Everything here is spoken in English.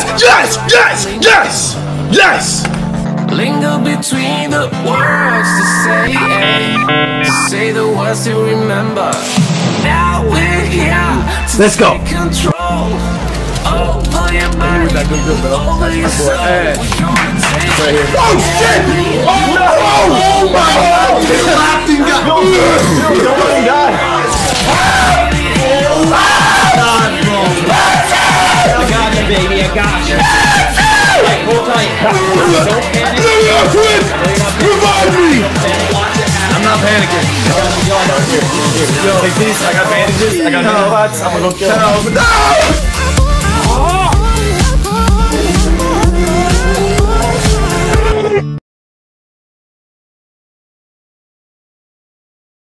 yes, yes, yes, yes. Linger between the words to say the words to remember. Now we're here to Let's go. take control over your body, over your soul. Hey. Right here. Oh shit! Oh no! Oh my God! Laughing guy! Don't let him die! I got you, baby. I got you. Hey, hold tight. Don't panic. Revive me! I'm not panicking. Yo, like this, I got bandages, I got headbutts, I'm gonna go kill him. No!